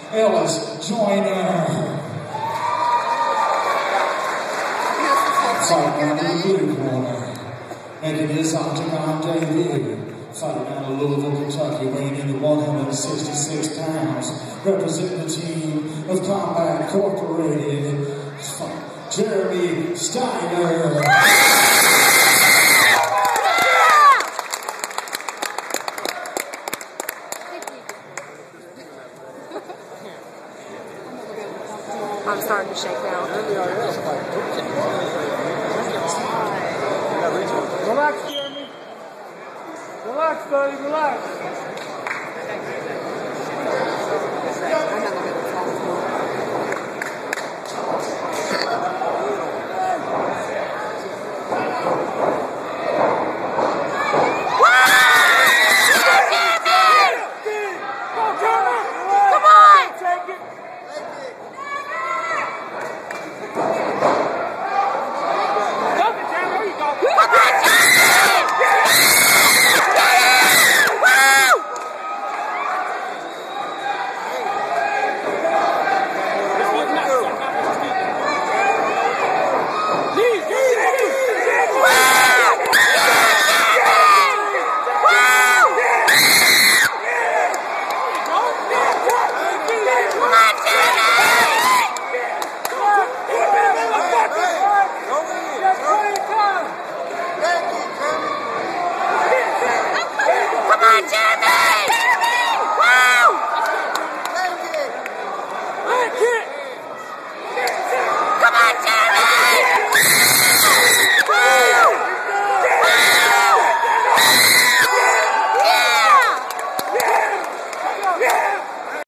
Ellis Joyner. Fighting out of the blue corner, making his octagon debut. Fighting out of Louisville, Kentucky, weighing in at 166 pounds. Representing the team of Combat Incorporated, Jeremy Steiner. I'm starting to shake now. Relax, Jeremy. Relax, buddy, relax.